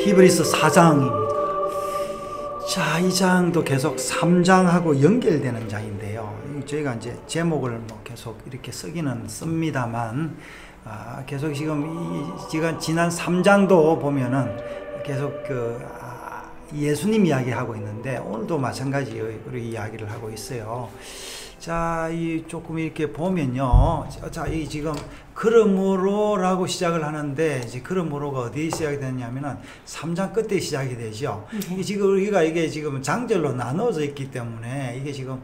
히브리서 4장입니다. 자, 이 장도 계속 3장하고 연결되는 장인데요. 저희가 이제 제목을 뭐 계속 이렇게 쓰기는 씁니다만, 계속 지금 지난 3장도 보면은 계속 예수님 이야기하고 있는데, 오늘도 마찬가지 우리 이야기를 하고 있어요. 자, 조금 이렇게 보면요. 자, 지금 그러므로라고 시작을 하는데, 이제 그러므로가 어디 시작이 되냐면은 3장 끝에 시작이 되죠. 지금 우리가 이게 지금 장절로 나눠져 있기 때문에 이게 지금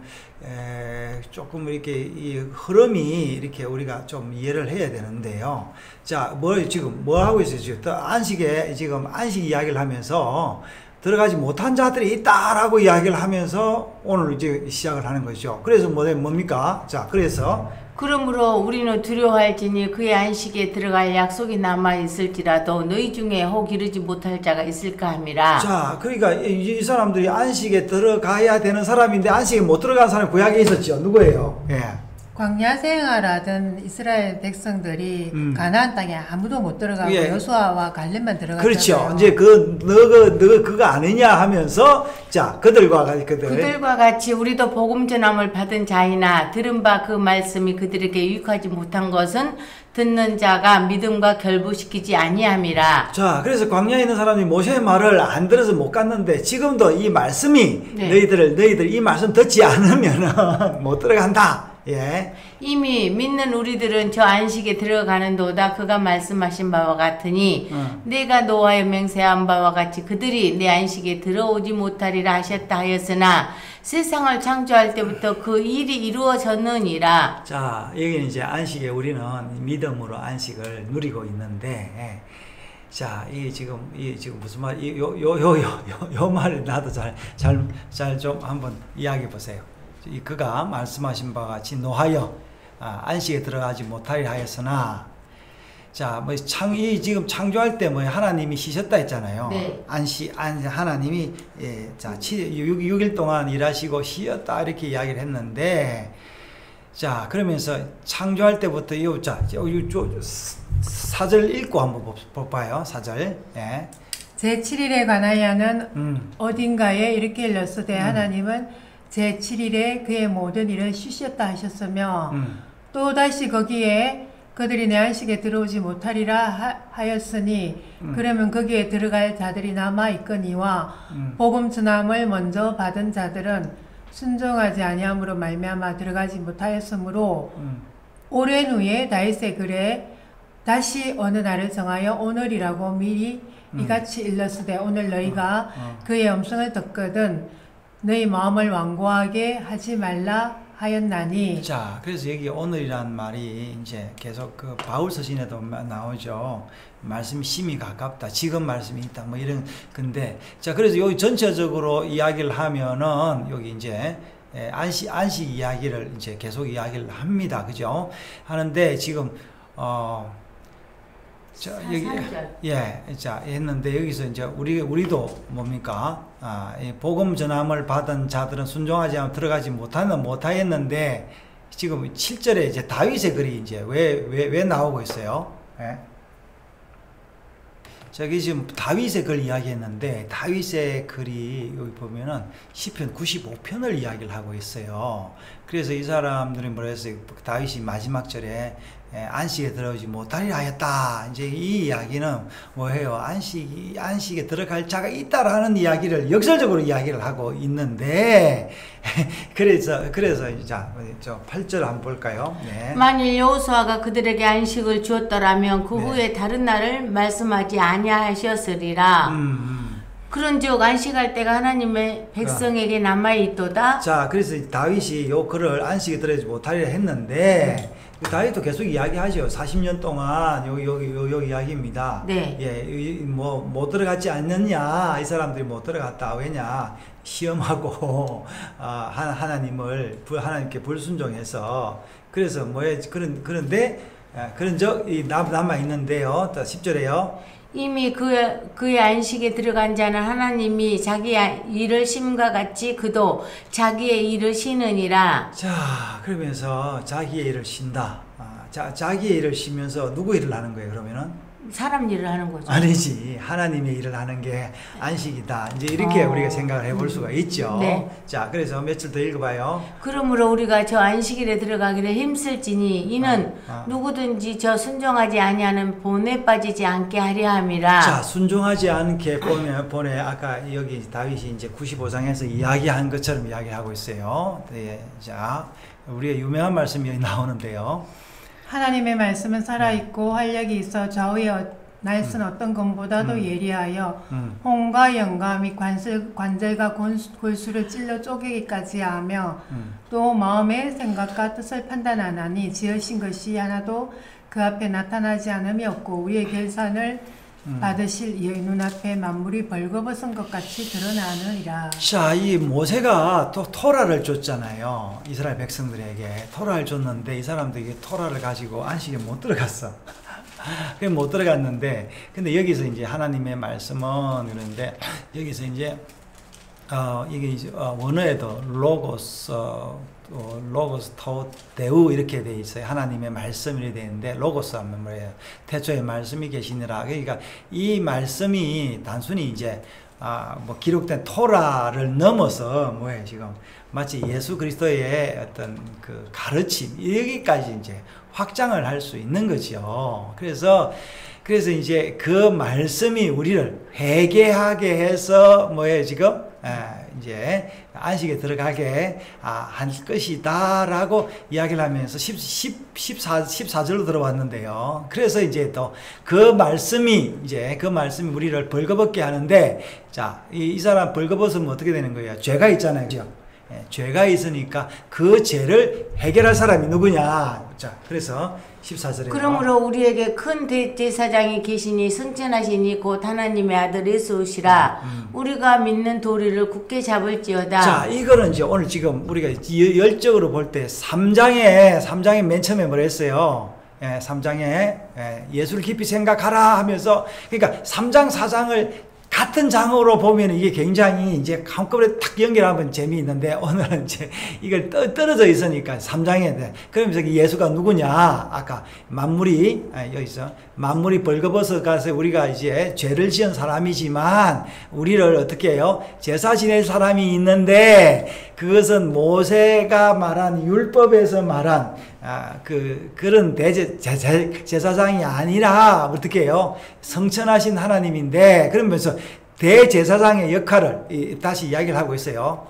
조금 이렇게 이 흐름이 이렇게 우리가 좀 이해를 해야 되는데요. 자, 지금 뭐 하고 있어요? 지금 지금 안식 이야기를 하면서 들어가지 못한 자들이 있다라고 이야기를 하면서 오늘 이제 시작을 하는 거죠. 그래서 뭡니까? 자, 그러므로 우리는 두려워할지니 그의 안식에 들어갈 약속이 남아 있을지라도 너희 중에 혹 이르지 못할 자가 있을까 함이라. 자, 그러니까 이 사람들이 안식에 들어가야 되는 사람인데 안식에 못 들어간 사람이 구약에 있었죠. 누구예요? 예. 광야 생활하던 이스라엘 백성들이 가나안 땅에 아무도 못 들어가고 여호수아와 갈렙만 들어갔잖아요. 그렇죠. 이제 너 그거 아니냐 하면서, 자, 그들과 같이 우리도 복음 전함을 받은 자이나 들은 바 그 말씀이 그들에게 유익하지 못한 것은 듣는 자가 믿음과 결부시키지 아니함이라. 자, 그래서 광야에 있는 사람이 모세의 말을 안 들어서 못 갔는데, 지금도 이 말씀이 너희들 이 말씀 듣지 않으면 못 들어간다. 예. 이미 믿는 우리들은 저 안식에 들어가는도다. 그가 말씀하신 바와 같으니 내가 노아의 맹세한 바와 같이 그들이 내 안식에 들어오지 못하리라 하셨다 하였으나 세상을 창조할 때부터 그 일이 이루어졌느니라. 자, 여기는 이제 안식에 우리는 믿음으로 안식을 누리고 있는데, 자, 지금 무슨 말, 요 말을 나도 잘 좀 한번 이야기해 보세요. 그가 말씀하신 바와 같이 노하여 안식에 들어가지 못하리라 하였으나, 자, 지금 창조할 때 하나님이 쉬셨다 했잖아요. 네. 하나님이 6일 동안 일하시고 쉬었다 이렇게 이야기를 했는데, 자, 그러면서 창조할 때부터 사절 읽고 한번 볼까요? 사절. 예. 제7일에 관하여는 어딘가에 이렇게 일렀으되 하나님은 제7일에 그의 모든 일을 쉬셨다 하셨으며 또다시 거기에 그들이 내 안식에 들어오지 못하리라 하였으니 그러면 거기에 들어갈 자들이 남아있거니와 복음 전함을 먼저 받은 자들은 순종하지 아니함으로 말미암아 들어가지 못하였으므로 오랜 후에 다윗의 글에 다시 어느 날을 정하여 오늘이라고 미리 이같이 일렀으되 오늘 너희가 그의 음성을 듣거든 너희 마음을 완고하게 하지 말라 하였나니. 자, 그래서 여기 오늘이란 말이 이제 계속 바울 서신에도 나오죠. 말씀이 심히 가깝다. 지금 말씀이 있다. 이런 근데, 자, 그래서 여기 전체적으로 이야기를 하면은 여기 이제 안식 이야기를 이제 계속 이야기를 합니다. 그죠? 하는데 지금 했는데 여기서 이제 우리도 뭡니까? 복음 전함을 받은 자들은 순종하지 않으면 들어가지 못하였는데, 지금 7절에 이제 다윗의 글이 이제 왜 나오고 있어요? 예? 저기 지금 다윗의 글 이야기했는데, 다윗의 글이 여기 보면은 시편 95편을 이야기를 하고 있어요. 그래서 이 사람들이 뭐라 했어요? 다윗이 마지막 절에 안식에 들어오지 못하리라 하였다. 이제 이 이야기는 뭐예요? 안식에 들어갈 자가 있다라는 이야기를 역설적으로 이야기를 하고 있는데, 그래서 자, 8절 한번 볼까요? 네. 만일 여호수아가 그들에게 안식을 주었더라면 그 후에 다른 날을 말씀하지 아니하셨으리라. 그런즉 안식할 때가 하나님의 백성에게 남아있도다. 자, 그래서 다윗이 요 글을 안식에 들어오지 못하리라 했는데, 다윗도 계속 이야기하죠. 40년 동안 여기 이야기입니다. 네. 예, 못 들어갔지 않느냐? 이 사람들이 못 들어갔다. 왜냐? 시험하고 하나님께 불순종해서. 그래서 그런데 그런 적이 남아 있는데요. 10절에요. 이미 그의 안식에 들어간 자는 하나님이 자기의 일을 심과 같이 그도 자기의 일을 쉬느니라. 자, 그러면서 자기의 일을 쉰다. 자기의 일을 쉬면서 누구 일을 하는 거예요, 그러면은? 사람 일을 하는 거죠. 아니지. 하나님의 일을 하는 게 안식이다. 이제 이렇게 우리가 생각을 해볼 수가 있죠. 네. 자, 그래서 며칠 더 읽어봐요. 그러므로 우리가 저 안식일에 들어가기를 힘쓸지니 이는 누구든지 저 순종하지 아니하는 본에 빠지지 않게 하려 함이라. 자, 순종하지 않게 보면 본에 아까 여기 다윗이 이제 95장에서 이야기한 것처럼 이야기하고 있어요. 네. 자, 우리의 유명한 말씀이 여기 나오는데요. 하나님의 말씀은 살아있고 활력이 있어 좌우에 날선 어떤 검보다도 예리하여 홍과 영과 및 관절과 골수를 찔러 쪼개기까지 하며 또 마음의 생각과 뜻을 판단하나니 지으신 것이 하나도 그 앞에 나타나지 않음이 없고 우리의 결산을 받으실 이의 눈앞에 만물이 벌거벗은 것 같이 드러나느니라. 자, 이 모세가 또 토라를 줬잖아요. 이스라엘 백성들에게 토라를 줬는데 이 사람들이 토라를 가지고 안식에 못 들어갔어. 그게 못 들어갔는데, 근데 여기서 이제 하나님의 말씀은 그런데 여기서 이제 이게 이제 원어에도 로고스 토 데우 이렇게 돼 있어요. 하나님의 말씀이 되는데 로고스 하면 뭐예요? 태초에 말씀이 계시니라. 그러니까 이 말씀이 단순히 이제 뭐 기록된 토라를 넘어서 뭐예요? 지금 마치 예수 그리스도의 어떤 그 가르침 여기까지 이제 확장을 할 수 있는 거죠. 그래서 이제 그 말씀이 우리를 회개하게 해서 뭐예요? 지금 이제 안식에 들어가게 할 것이다라고 이야기를 하면서 14절로 들어왔는데요. 그래서 이제 또 그 말씀이 우리를 벌거벗게 하는데, 자, 이 사람 벌거벗으면 어떻게 되는 거예요? 죄가 있잖아요. 그죠? 죄가 있으니까 그 죄를 해결할 사람이 누구냐? 자, 그래서 14절에 그러므로 우리에게 큰 대제사장이 계시니 승천하시니 곧 하나님의 아들 예수시라. 우리가 믿는 도리를 굳게 잡을지어다. 자, 이거는 이제 오늘 지금 우리가 열적으로 볼 때 3장에 맨 처음에 뭐라 했어요? 3장에 예수를 깊이 생각하라 하면서, 그러니까 3장 4장을 같은 장으로 보면 이게 굉장히 이제 한꺼번에 탁 연결하면 재미있는데, 오늘은 이제 이걸 떨어져 있으니까 3장에 그러면서 예수가 누구냐? 아까 만물이 여기서 만물이 벌거벗어 가서 우리가 이제 죄를 지은 사람이지만 우리를 어떻게 해요? 제사 지낼 사람이 있는데, 그것은 모세가 말한 율법에서 말한 그런 제사장이 아니라 어떻게 해요? 성천하신 하나님인데, 그러면서 대제사장의 역할을 다시 이야기를 하고 있어요.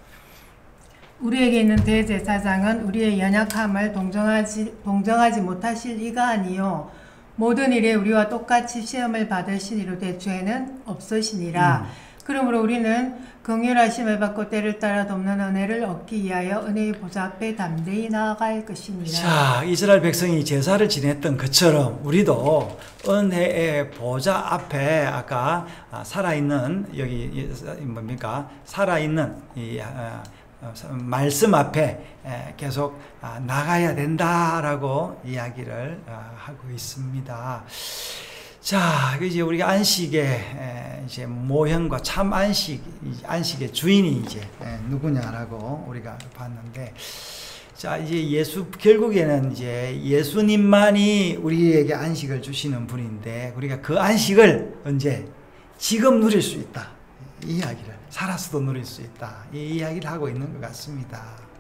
우리에게 있는 대제사장은 우리의 연약함을 동정하지 못하실 이가 아니요 모든 일에 우리와 똑같이 시험을 받으시니로되 죄는 없으시니라. 그러므로 우리는 긍휼하심을 받고 때를 따라 돕는 은혜를 얻기 위하여 은혜의 보좌 앞에 담대히 나아갈 것이니라. 자, 이스라엘 백성이 제사를 지냈던 것처럼 우리도 은혜의 보좌 앞에 아까 살아있는 여기 뭡니까? 살아있는 이 말씀 앞에 계속 나가야 된다라고 이야기를 하고 있습니다. 자, 이제 우리가 안식의 이제 모형과 참 안식의 주인이 이제 누구냐라고 우리가 봤는데, 자, 이제 결국에는 이제 예수님만이 우리에게 안식을 주시는 분인데, 우리가 그 안식을 언제? 지금 누릴 수 있다. 이 이야기를, 살아서도 누릴 수 있다. 이 이야기를 하고 있는 것 같습니다.